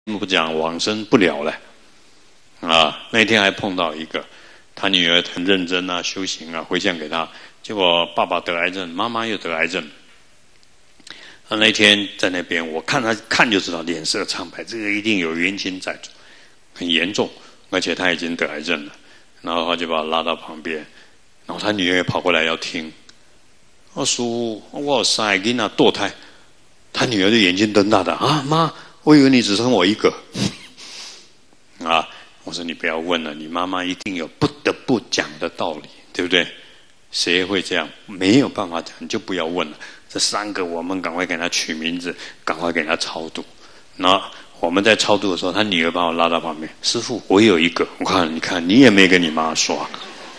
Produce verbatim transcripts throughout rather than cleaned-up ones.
不讲往生不了了啊！那天还碰到一个，他女儿很认真啊，修行啊，回向给他，结果爸爸得癌症，妈妈又得癌症。他那天在那边，我看他看就知道脸色苍白，这个一定有冤亲债主，很严重，而且他已经得癌症了。然后他就把我拉到旁边，然后他女儿也跑过来要听。我叔，我三个囡仔堕胎，他女儿就眼睛瞪大的啊，妈，我以为你只生我一个。啊，我说你不要问了，你妈妈一定有不得不讲的道理，对不对？谁会这样？没有办法讲，你就不要问了。这三个我们赶快给他取名字，赶快给他超度。那我们在超度的时候，他女儿把我拉到旁边，师父，我有一个，我看你看你也没跟你妈说。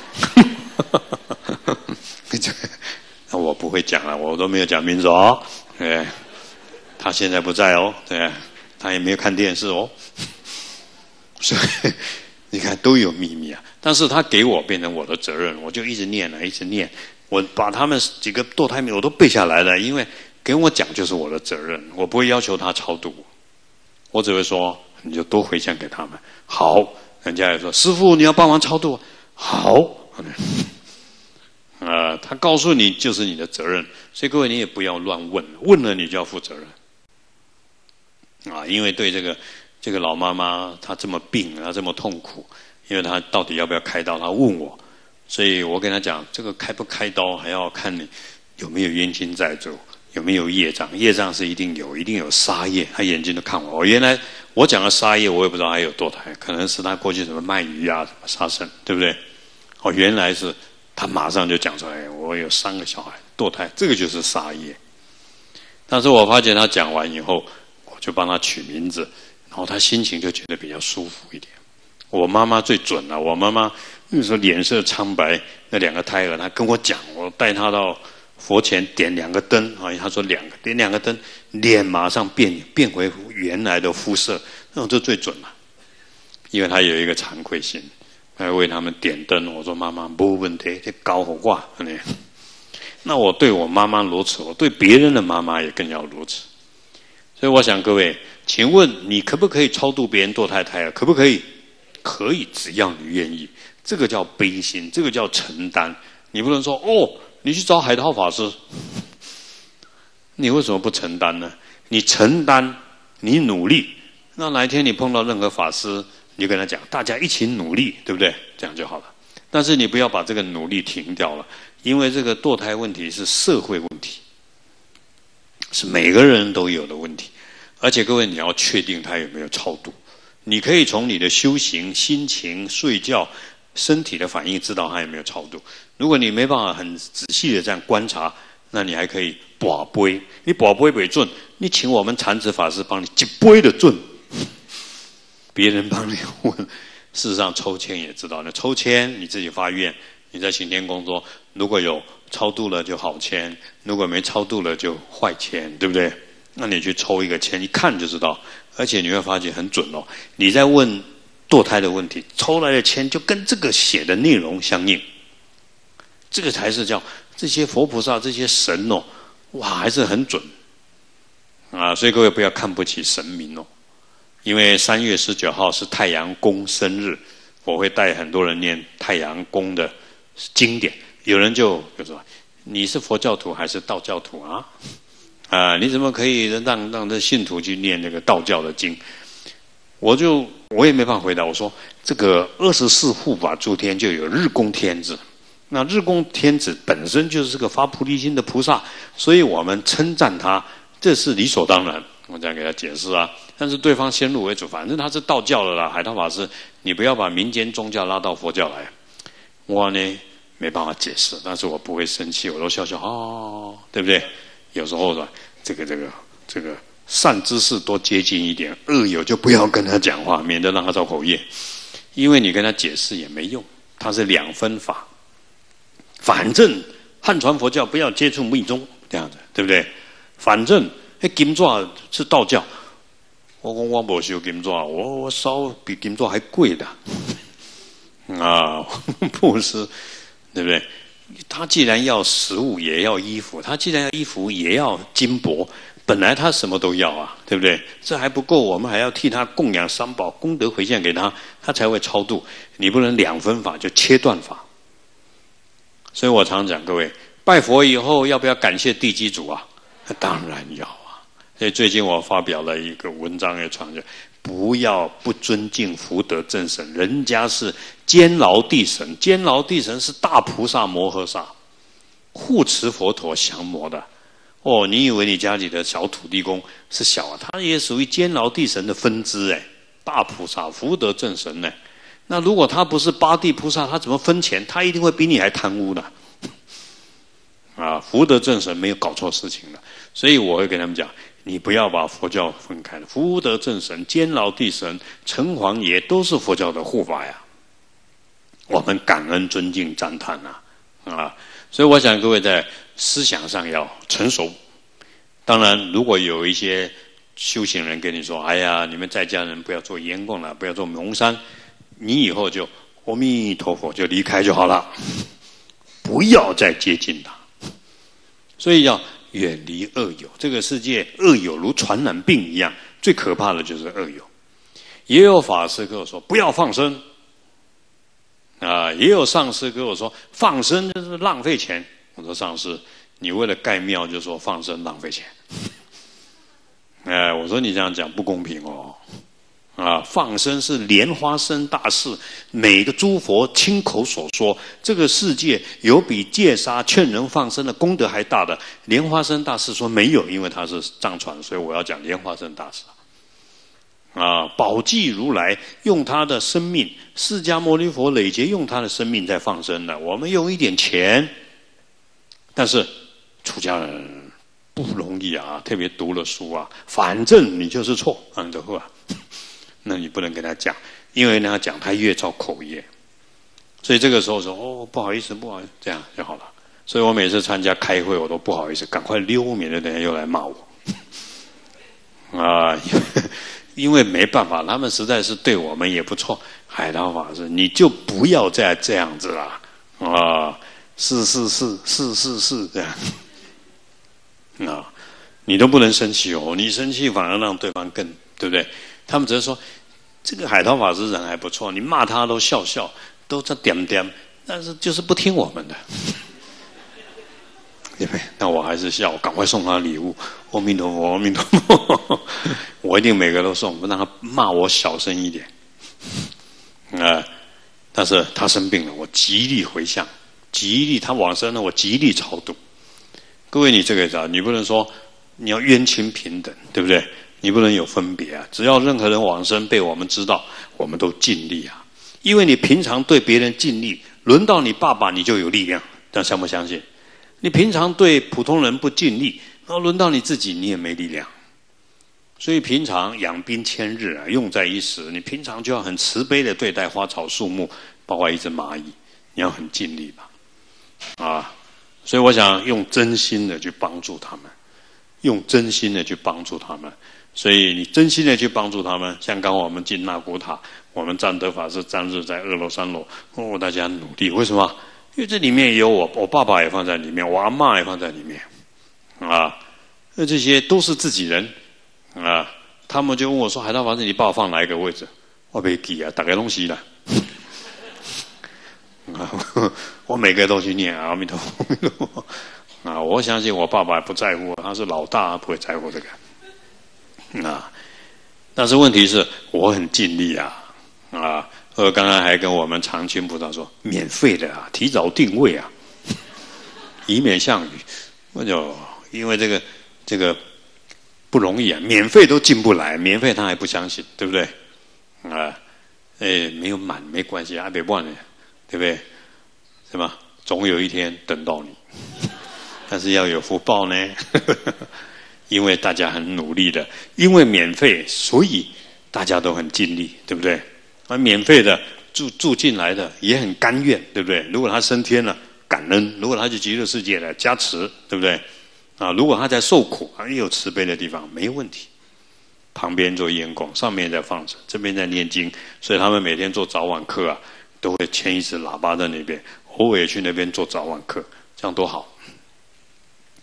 那我不会讲了，我都没有讲名字哦。对，他现在不在哦，对，他也没有看电视哦。所以你看都有秘密啊，但是他给我变成我的责任，我就一直念了，一直念，我把他们几个堕胎名我都背下来了，因为给我讲就是我的责任，我不会要求他超度，我只会说你就多回向给他们。好，人家也说师父你要帮忙超度，好，呃，他告诉你就是你的责任，所以各位你也不要乱问，问了你就要负责任啊，因为对这个。这个老妈妈她这么病，她这么痛苦，因为她到底要不要开刀，她问我，所以我跟她讲，这个开不开刀还要看你有没有冤亲债主，有没有业障，业障是一定有，一定有杀业。她眼睛都看我，我原来我讲的杀业，我也不知道还有堕胎，可能是她过去什么卖鱼啊，什么杀生，对不对？哦，原来是她马上就讲出来，我有三个小孩堕胎，这个就是杀业。但是我发现她讲完以后，我就帮她取名字。然后他心情就觉得比较舒服一点。我妈妈最准了，我妈妈那时候脸色苍白，那两个胎儿，她跟我讲，我带她到佛前点两个灯，啊，她说两个点两个灯，脸马上变变回原来的肤色，那种就最准了。因为她有一个惭愧心，还为他们点灯。我说妈妈没问题，这高火挂，那我对我妈妈如此，我对别人的妈妈也更要如此。所以我想各位，请问你可不可以超度别人堕胎胎儿？可不可以？可以，只要你愿意。这个叫悲心，这个叫承担。你不能说哦，你去找海涛法师，你为什么不承担呢？你承担，你努力，那哪一天你碰到任何法师，你就跟他讲，大家一起努力，对不对？这样就好了。但是你不要把这个努力停掉了，因为这个堕胎问题是社会问题。是每个人都有的问题，而且各位你要确定他有没有超度。你可以从你的修行、心情、睡觉、身体的反应知道他有没有超度。如果你没办法很仔细的这样观察，那你还可以跋杯。你跋杯不准，你请我们禅子法师帮你一杯的准，别人帮你问。事实上抽签也知道，那抽签你自己发愿，你在行天宫说，如果有超度了就好签，如果没超度了就坏签，对不对？那你去抽一个签，一看就知道，而且你会发觉很准哦。你在问堕胎的问题，抽来的签就跟这个写的内容相应，这个才是叫这些佛菩萨、这些神哦，哇，还是很准啊！所以各位不要看不起神明哦，因为三月十九号是太阳宫生日，我会带很多人念太阳宫的经典。有人就就说你是佛教徒还是道教徒啊？啊，你怎么可以让让这信徒去念那个道教的经？我就我也没办法回答。我说这个二十四护法诸天就有日宫天子，那日宫天子本身就是个发菩提心的菩萨，所以我们称赞他，这是理所当然。我这样给他解释啊。但是对方先入为主，反正他是道教的啦，海涛法师，你不要把民间宗教拉到佛教来。我呢？没办法解释，但是我不会生气，我都笑笑哦，对不对？有时候呢，这个这个这个善知识多接近一点，恶友就不要跟他讲话，免得让他造口业。因为你跟他解释也没用，他是两分法。反正汉传佛教不要接触密宗，这样子，对不对？反正那金爪是道教，我讲我没修金爪，我我烧比金爪还贵的啊，布施。对不对？他既然要食物，也要衣服；他既然要衣服，也要金帛。 本来他什么都要啊，对不对？这还不够，我们还要替他供养三宝，功德回向给他，他才会超度。你不能两分法就切断法。所以我常讲，各位拜佛以后要不要感谢地基主啊？当然要啊。所以最近我发表了一个文章也传着，不要不尊敬福德正神，人家是监牢地神，监牢地神是大菩萨摩诃萨，护持佛陀降魔的。哦，你以为你家里的小土地公是小啊？他也属于监牢地神的分支哎，大菩萨福德正神呢。那如果他不是八地菩萨，他怎么分钱？他一定会比你还贪污的。啊，福德正神没有搞错事情的，所以我会跟他们讲，你不要把佛教分开了。福德正神、监牢地神、城隍爷都是佛教的护法呀。我们感恩、尊敬、赞叹啊，啊，所以我想各位在思想上要成熟。当然，如果有一些修行人跟你说：“哎呀，你们在家人不要做烟供了，不要做蒙山。”你以后就阿弥陀佛就离开就好了，不要再接近他。所以要远离恶友，这个世界恶友如传染病一样，最可怕的就是恶友。也有法师跟我说不要放生，啊，也有上师跟我说放生就是浪费钱。我说上师，你为了盖庙就说放生浪费钱，哎，我说你这样讲不公平哦。啊，放生是莲花生大士每个诸佛亲口所说，这个世界有比戒杀劝人放生的功德还大的。莲花生大士说没有，因为他是藏传，所以我要讲莲花生大士。啊，宝济如来用他的生命，释迦牟尼佛累劫用他的生命在放生的，我们用一点钱，但是出家人不容易啊，特别读了书啊，反正你就是错，按这话。那你不能跟他讲，因为跟他讲他越造口业，所以这个时候说哦不好意思不好意思，这样就好了。所以我每次参加开会我都不好意思，赶快溜，免得等下又来骂我啊，因为没办法，他们实在是对我们也不错。海涛法师，你就不要再这样子了啊！是是是是是是这样啊，你都不能生气哦，你生气反而让对方更对不对？他们只是说这个海涛法师人还不错，你骂他都笑笑，都在点点，但是就是不听我们的，对不对？那我还是笑，赶快送他礼物。阿弥陀佛，阿弥陀佛，我一定每个都送，让他骂我小声一点。啊、呃，但是他生病了，我极力回向，极力他往生了，我极力超度。各位，你这个啥？你不能说你要冤亲平等，对不对？你不能有分别啊！只要任何人往生被我们知道，我们都尽力啊。因为你平常对别人尽力，轮到你爸爸你就有力量，但相不相信？你平常对普通人不尽力，然后轮到你自己你也没力量。所以平常养兵千日啊，用在一时。你平常就要很慈悲的对待花草树木，包括一只蚂蚁，你要很尽力吧。啊，所以我想用真心的去帮助他们，用真心的去帮助他们。所以你真心的去帮助他们，像刚我们进纳古塔，我们占德法师占日在二楼三楼，哦，大家努力，为什么？因为这里面也有我，我爸爸也放在里面，我阿嬷也放在里面，啊，那这些都是自己人，啊，他们就问我说：“海涛法师，你把我放哪一个位置？”我没记啊，大概东西了，我每个都去念阿弥陀佛，阿弥陀佛啊！我相信我爸爸不在乎，他是老大，不会在乎这个。啊，但是问题是我很尽力啊啊！我刚刚还跟我们常青菩萨说，免费的啊，提早定位啊，以免项羽。我就因为这个这个不容易啊，免费都进不来，免费他还不相信，对不对？啊，哎，没有满没关系，还别忘了，对不对？是吧？总有一天等到你，但是要有福报呢。因为大家很努力的，因为免费，所以大家都很尽力，对不对？而免费的住住进来的也很甘愿，对不对？如果他升天了，感恩；如果他去极乐世界了，加持，对不对？啊，如果他在受苦，也有慈悲的地方，没问题。旁边做烟供，上面在放着，这边在念经，所以他们每天做早晚课啊，都会牵一支喇叭在那边，偶尔也去那边做早晚课，这样多好。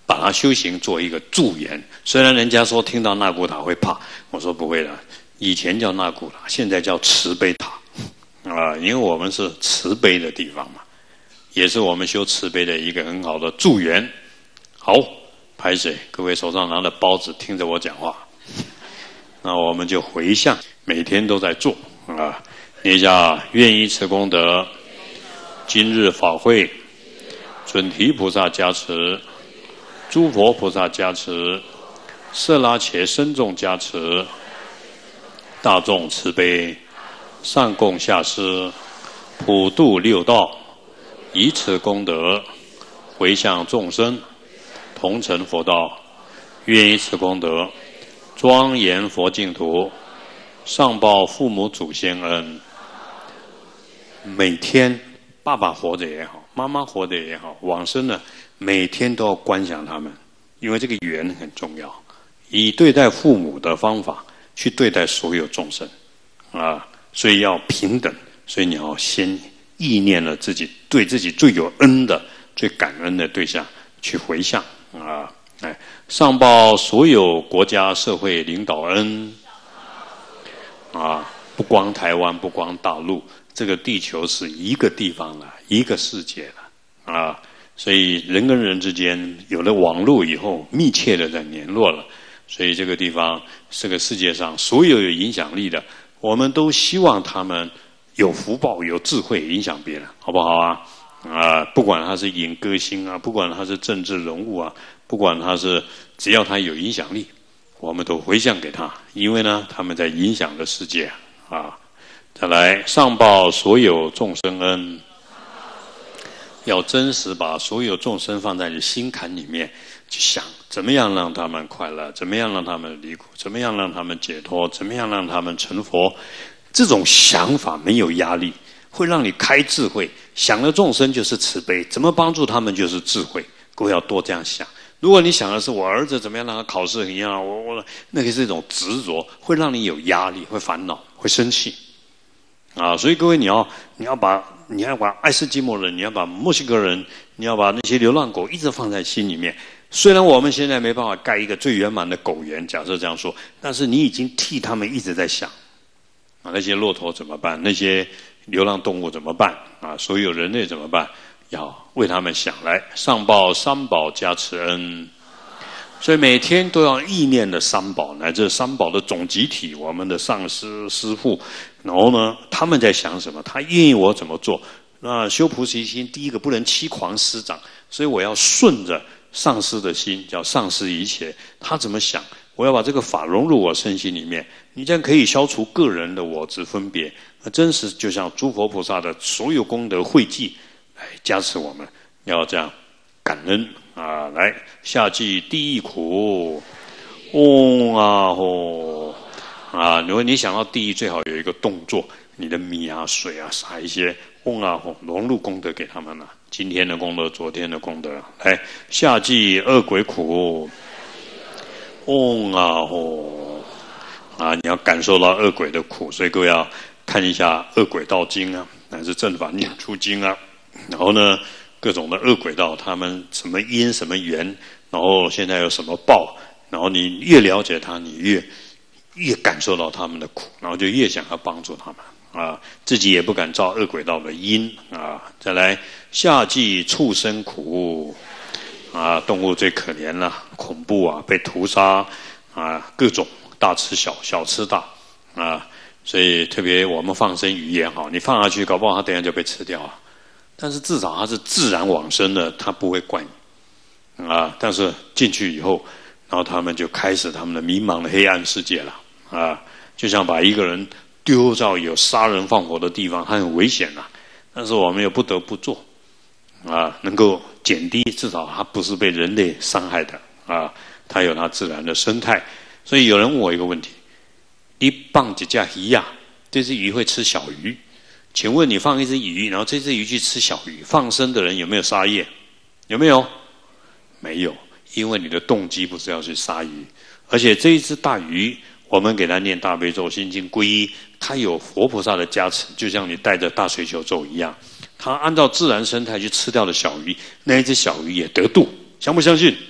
把它修行做一个助缘。虽然人家说听到纳古塔会怕，我说不会的，以前叫纳古塔，现在叫慈悲塔啊，因为我们是慈悲的地方嘛，也是我们修慈悲的一个很好的助缘。好，拍水，各位手上拿着包子，听着我讲话。那我们就回向，每天都在做啊，念一下：愿以此功德，今日法会，准提菩萨加持，诸佛菩萨加持，色拉伽僧众加持，大众慈悲，上供下施，普度六道，以此功德回向众生，同成佛道。愿以此功德庄严佛净土，上报父母祖先恩。每天爸爸活着也好，妈妈活着也好，往生了，每天都要观想他们，因为这个缘很重要。以对待父母的方法去对待所有众生啊，所以要平等。所以你要先意念了自己对自己最有恩的、最感恩的对象去回向啊，哎，上报所有国家社会领导恩啊，不光台湾，不光大陆。这个地球是一个地方了，一个世界了啊！所以人跟人之间有了网络以后，密切的在联络了。所以这个地方，这个世界上所有有影响力的，我们都希望他们有福报、有智慧，影响别人，好不好啊？啊，不管他是演歌星啊，不管他是政治人物啊，不管他是只要他有影响力，我们都回向给他，因为呢，他们在影响的世界啊。再来，上报所有众生恩，要真实把所有众生放在你心坎里面去想，怎么样让他们快乐，怎么样让他们离苦，怎么样让他们解脱，怎么样让他们成佛。这种想法没有压力，会让你开智慧。想了众生就是慈悲，怎么帮助他们就是智慧。各位要多这样想。如果你想的是我儿子怎么样让他考试很一样，我我那个是一种执着，会让你有压力，会烦恼，会生气。啊，所以各位，你要你要把你要把爱斯基摩人，你要把墨西哥人，你要把那些流浪狗一直放在心里面。虽然我们现在没办法盖一个最圆满的狗园，假设这样说，但是你已经替他们一直在想啊，那些骆驼怎么办？那些流浪动物怎么办？啊，所有人类怎么办？要为他们想来，上报三宝加持恩。所以每天都要意念的三宝，乃至三宝的总集体，我们的上师师父，然后呢，他们在想什么？他愿意我怎么做？那修菩提心，第一个不能欺狂师长，所以我要顺着上师的心，叫上师一切。他怎么想？我要把这个法融入我身心里面，你这样可以消除个人的我执分别。那真实就像诸佛菩萨的所有功德汇集来加持我们，要这样感恩。啊，来下济地狱苦，嗡啊吼啊！如果你想到地狱，最好有一个动作，你的米啊、水啊撒一些，嗡啊吼，融入功德给他们了。今天的功德，昨天的功德，来下济恶鬼苦，嗡啊吼啊！你要感受到恶鬼的苦，所以各位要看一下《恶鬼道经》啊，乃至《正法念处经》啊，然后呢，各种的恶鬼道，他们什么因什么缘，然后现在有什么报，然后你越了解他，你越越感受到他们的苦，然后就越想要帮助他们啊，自己也不敢造恶鬼道的因啊。再来下济畜生苦啊，动物最可怜了，恐怖啊，被屠杀啊，各种大吃小，小吃大啊，所以特别我们放生鱼也好，你放下去，搞不好它等一下就被吃掉了。但是至少它是自然往生的，它不会怪你啊。但是进去以后，然后他们就开始他们的迷茫的黑暗世界了啊。就像把一个人丢到有杀人放火的地方，它很危险啊。但是我们又不得不做啊，能够减低，至少它不是被人类伤害的啊。它有它自然的生态。所以有人问我一个问题：你放几架鱼呀？这只鱼会吃小鱼？请问你放一只鱼，然后这只鱼去吃小鱼，放生的人有没有杀业？有没有？没有，因为你的动机不是要去杀鱼，而且这一只大鱼，我们给它念大悲咒、心经、皈依，它有佛菩萨的加持，就像你带着大水球咒一样，它按照自然生态去吃掉的小鱼，那一只小鱼也得度，相不相信？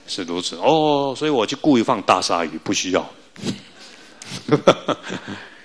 是如此哦，所以我就故意放大鲨鱼，不需要。